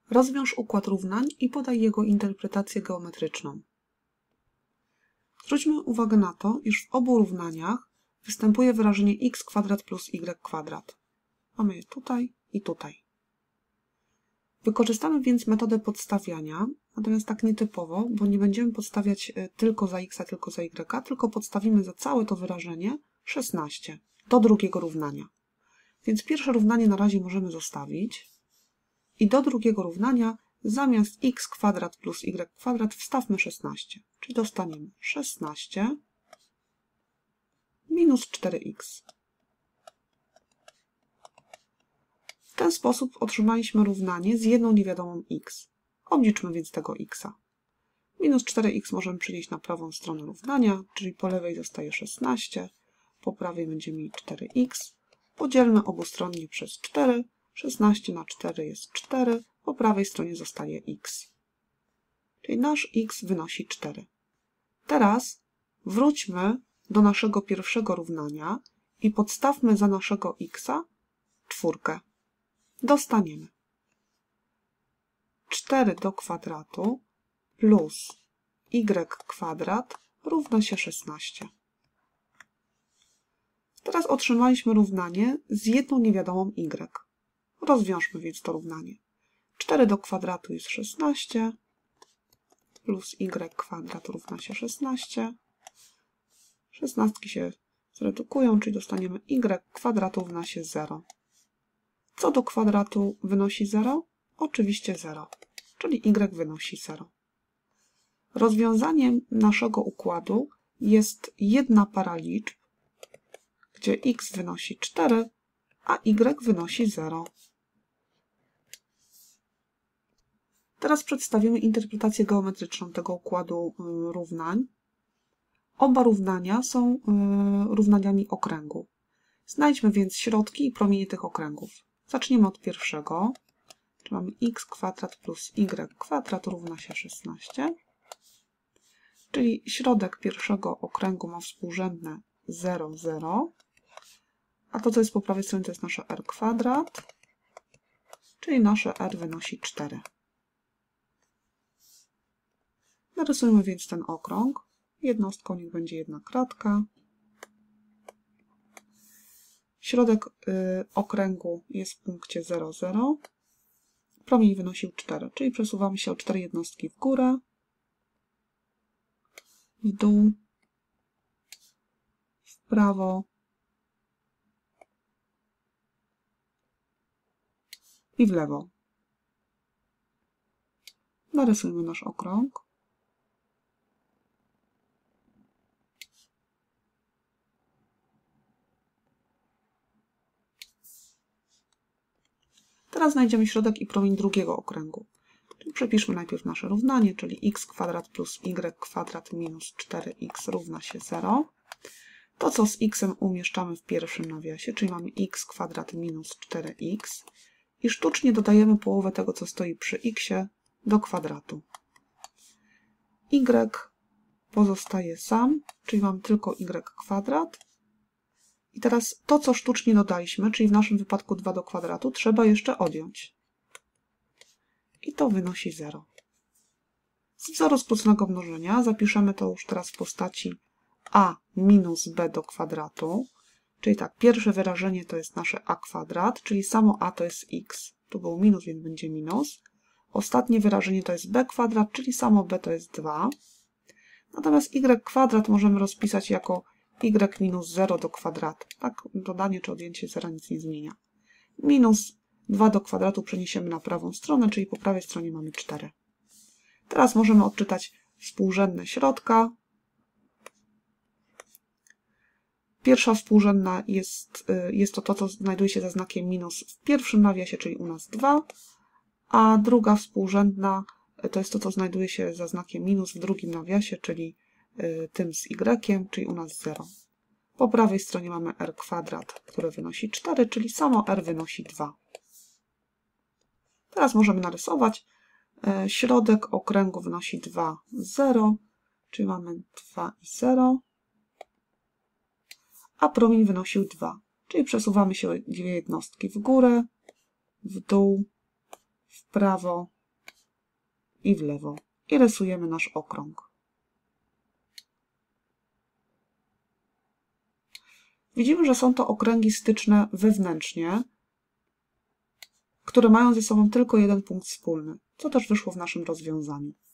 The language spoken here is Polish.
Rozwiąż układ równań i podaj jego interpretację geometryczną. Zwróćmy uwagę na to, iż w obu równaniach występuje wyrażenie x² plus y². Mamy je tutaj i tutaj. Wykorzystamy więc metodę podstawiania, natomiast tak nietypowo, bo nie będziemy podstawiać tylko za x, tylko za y, tylko podstawimy za całe to wyrażenie 16 do drugiego równania. Więc pierwsze równanie na razie możemy zostawić i do drugiego równania zamiast x² plus y² wstawmy 16, czyli dostaniemy 16 minus 4x. W ten sposób otrzymaliśmy równanie z jedną niewiadomą x. Obliczmy więc tego x. Minus 4x możemy przenieść na prawą stronę równania, czyli po lewej zostaje 16, po prawej będziemy mieli 4x. Podzielmy obustronnie przez 4. 16 na 4 jest 4, po prawej stronie zostaje x. Czyli nasz x wynosi 4. Teraz wróćmy do naszego pierwszego równania i podstawmy za naszego x 4. Dostaniemy 4 do kwadratu plus y² równa się 16. Teraz otrzymaliśmy równanie z jedną niewiadomą y. Rozwiążmy więc to równanie. 4 do kwadratu jest 16 plus y² równa się 16. 16 się zredukują, czyli dostaniemy y² równa się 0. Co do kwadratu wynosi 0? Oczywiście 0, czyli y wynosi 0. Rozwiązaniem naszego układu jest jedna para liczb, gdzie x wynosi 4, a y wynosi 0. Teraz przedstawimy interpretację geometryczną tego układu równań. Oba równania są równaniami okręgu. Znajdźmy więc środki i promienie tych okręgów. Zaczniemy od pierwszego, czyli mamy x² plus y² równa się 16, czyli środek pierwszego okręgu ma współrzędne 0, 0, a to, co jest po prawej stronie, to jest nasze r², czyli nasze r wynosi 4. Narysujmy więc ten okrąg. Jednostką niech będzie jedna kratka. Środek okręgu jest w punkcie 0, 0. Promień wynosił 4, czyli przesuwamy się o 4 jednostki w górę, w dół, w prawo i w lewo. Narysujmy nasz okrąg. Teraz znajdziemy środek i promień drugiego okręgu. Czyli przepiszmy najpierw nasze równanie, czyli x² plus y² minus 4x równa się 0. To, co z x umieszczamy w pierwszym nawiasie, czyli mamy x² minus 4x i sztucznie dodajemy połowę tego, co stoi przy x do kwadratu. Y pozostaje sam, czyli mamy tylko y². I teraz to, co sztucznie dodaliśmy, czyli w naszym wypadku 2 do kwadratu, trzeba jeszcze odjąć. I to wynosi 0. Z wzoru skróconego mnożenia zapiszemy to już teraz w postaci a minus b do kwadratu. Czyli tak, pierwsze wyrażenie to jest nasze a², czyli samo a to jest x. Tu był minus, więc będzie minus. Ostatnie wyrażenie to jest b², czyli samo b to jest 2. Natomiast y² możemy rozpisać jako y minus 0 do kwadratu. Tak, dodanie czy odjęcie zera nic nie zmienia. Minus 2 do kwadratu przeniesiemy na prawą stronę, czyli po prawej stronie mamy 4. Teraz możemy odczytać współrzędne środka. Pierwsza współrzędna jest to, co znajduje się za znakiem minus w pierwszym nawiasie, czyli u nas 2, a druga współrzędna to jest to, co znajduje się za znakiem minus w drugim nawiasie, czyli tym z y, czyli u nas 0. Po prawej stronie mamy r², które wynosi 4, czyli samo r wynosi 2. Teraz możemy narysować. Środek okręgu wynosi 2, 0, czyli mamy 2 i 0, a promień wynosił 2, czyli przesuwamy się o 2 jednostki w górę, w dół, w prawo i w lewo. I rysujemy nasz okrąg. Widzimy, że są to okręgi styczne wewnętrznie, które mają ze sobą tylko jeden punkt wspólny, co też wyszło w naszym rozwiązaniu.